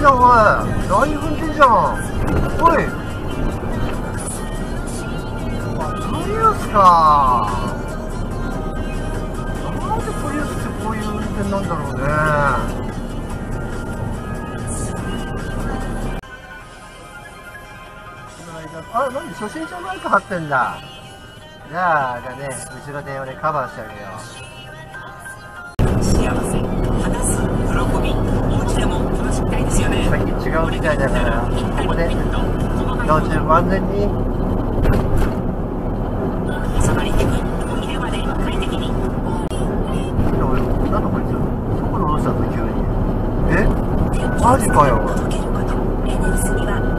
じゃん、おい。何踏んでんじゃん。おい。プリウスか。なんでプリウスってこういう運転なんだろうね。あ、なんで初心者マイク貼ってんだ。じゃあね、後ろで俺カバーしてあげよう。 幸せ、果す喜び、お家でも楽しみたいですよね。 さっき違うみたいだから、ここで道中安全に。 収まり的に、入れまで快適に。 なんだこいつ、速度どうしたの急に。え、マジかよ。 届けること、エネルスには